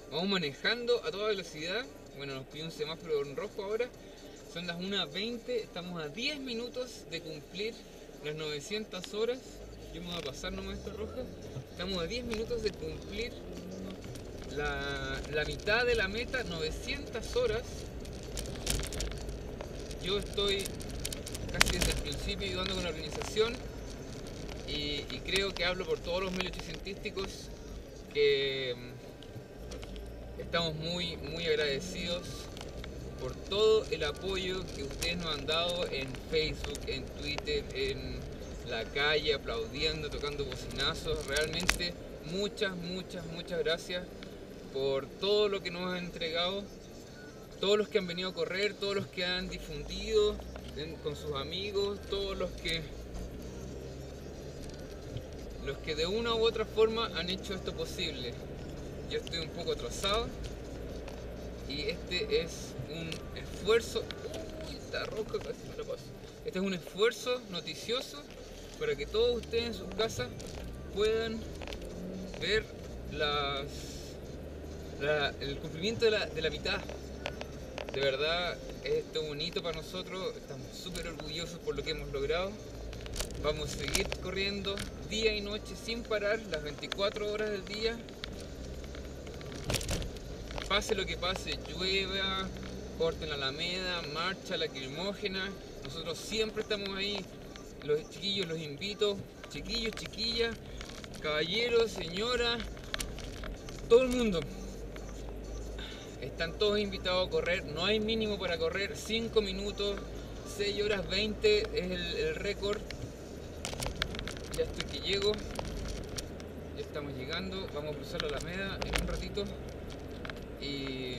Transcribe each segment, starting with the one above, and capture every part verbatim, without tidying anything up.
Vamos manejando a toda velocidad. Bueno, nos pidió un semáforo en rojo ahora. Son las una veinte, estamos a diez minutos de cumplir las novecientas horas. Yo me voy a pasar nomás esta roja. Estamos a diez minutos de cumplir la, la mitad de la meta, novecientas horas. Yo estoy casi desde el principio ayudando con la organización y, y creo que hablo por todos los mil ochocientísticos que estamos muy, muy agradecidos por todo el apoyo que ustedes nos han dado en Facebook, en Twitter, en la calle, aplaudiendo, tocando bocinazos. Realmente muchas, muchas, muchas gracias por todo lo que nos han entregado, todos los que han venido a correr, todos los que han difundido con sus amigos, todos los que los que de una u otra forma han hecho esto posible. Yo estoy un poco atrasado y este es un esfuerzo. Uy, está roja, casi me la paso. Este es un esfuerzo noticioso para que todos ustedes en sus casas puedan ver las, la, el cumplimiento de la, de la mitad. De verdad, esto es un hito para nosotros, estamos súper orgullosos por lo que hemos logrado. Vamos a seguir corriendo día y noche sin parar, las veinticuatro horas del día. Pase lo que pase, llueva, corten la Alameda, marcha lacrimógena, nosotros siempre estamos ahí. Los chiquillos los invito, chiquillos, chiquillas, caballeros, señoras, todo el mundo. Están todos invitados a correr, no hay mínimo para correr, cinco minutos, seis horas veinte es el, el récord. Ya estoy que llego, ya estamos llegando, vamos a cruzar la Alameda en un ratito. Y,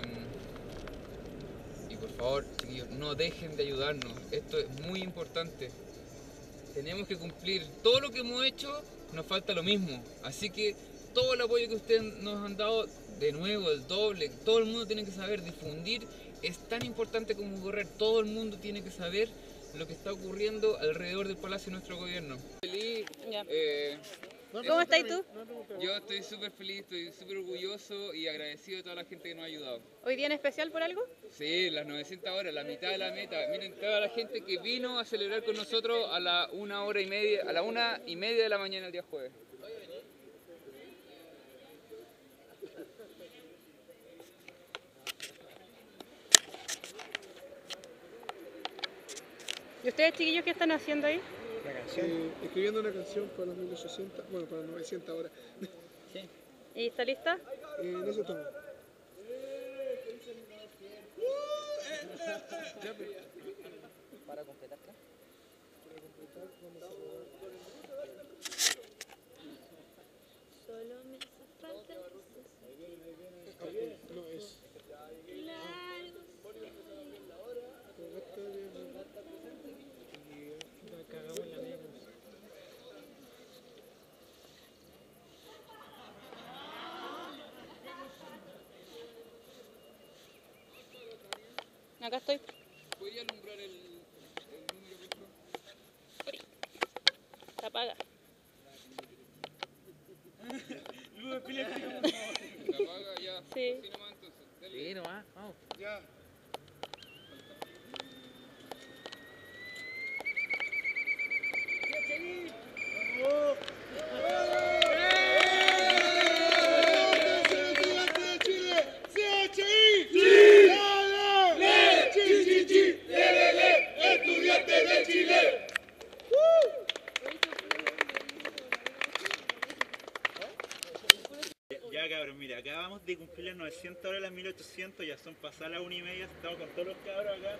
y por favor, chiquillos, no dejen de ayudarnos, esto es muy importante. Tenemos que cumplir todo lo que hemos hecho, nos falta lo mismo, así que todo el apoyo que ustedes nos han dado, de nuevo, el doble, todo el mundo tiene que saber, difundir es tan importante como correr, todo el mundo tiene que saber lo que está ocurriendo alrededor del Palacio de nuestro gobierno. Feliz, eh, ¿Cómo estás tú? Yo estoy súper feliz, estoy súper orgulloso y agradecido de toda la gente que nos ha ayudado. ¿Hoy día en especial por algo? Sí, las novecientas horas, la mitad de la meta. Miren, toda la gente que vino a celebrar con nosotros a la una hora y media, a la una y media de la mañana el día jueves. ¿Y ustedes, chiquillos, qué están haciendo ahí? La canción. Eh, escribiendo una canción para los mil ochocientos, bueno, para las novecientas horas. Sí. ¿Y está lista? Eh, en eso estamos. Para completar, ¿qué? Para completar, vamos a Solo me hace falta okay, no es. largo. La cagamos en la menos. Acá estoy. ¿Podría alumbrar el, el número, por favor? Se apaga. ¿La apaga ya? Sí. Así nomás entonces. Dale. Sí, nomás, vamos. Ya. Ya cabros, mira, acabamos de cumplir las novecientas horas, las mil ochocientos, ya son pasadas las una y media, estamos con todos los cabros acá.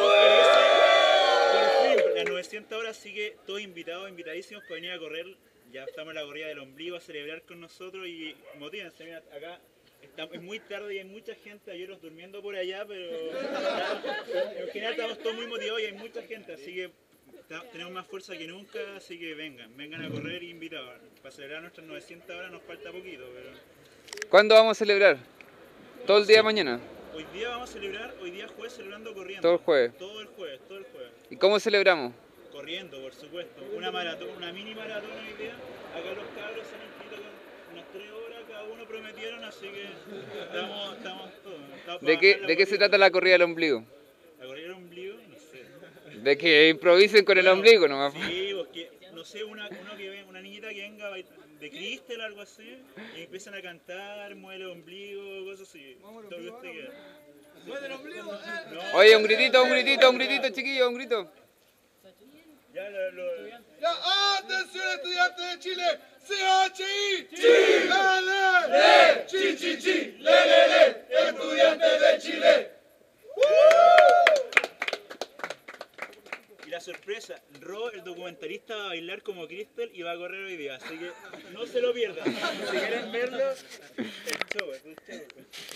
Por fin, las novecientas horas, así que todos invitados, invitadísimos para venir a correr. Ya estamos en la corrida del ombligo a celebrar con nosotros y motívense, mira, acá está, es muy tarde y hay mucha gente, hay otros durmiendo por allá, pero en general estamos todos muy motivados y hay mucha gente, así que tenemos más fuerza que nunca, así que vengan, vengan a correr y invitados. Para celebrar nuestras novecientas horas nos falta poquito, pero... ¿Cuándo vamos a celebrar? ¿Todo el día de mañana? Hoy día vamos a celebrar, hoy día jueves celebrando corriendo. ¿Todo el jueves? Todo el jueves, todo el jueves. ¿Y cómo celebramos? Corriendo, por supuesto. Una maratón, una mini maratón hoy día. Acá los cabros se han inscrito con, unas tres horas cada uno prometieron, así que estamos, estamos todos. Estamos ¿De para qué, bajar la ¿De qué se corrida. trata la corrida del ombligo? La corrida del ombligo, no sé. De que improvisen con el Bueno, ombligo nomás. Sí, porque, no sé, una, uno que ve, una niñita que venga de Cristel o algo así, y empiezan a cantar, mueve el ombligo, cosas así. Todo lo que usted quiera. ¡Mueve el ombligo! ¡Eh! No, Oye, un gritito, un gritito, un gritito, chiquillo, un grito. ya lo, lo, ¡Ya! ¡Atención, estudiantes de Chile! ¡C H I! ¡Chile! ¡Chi, chi, chi! ¡Le, le, le! ¡Estudiantes de Chile! Y la sorpresa, Ro, el documentalista, va a bailar como Cristel y va a correr hoy día, así que no se lo pierdan. Si quieren verlo, el show, es un show.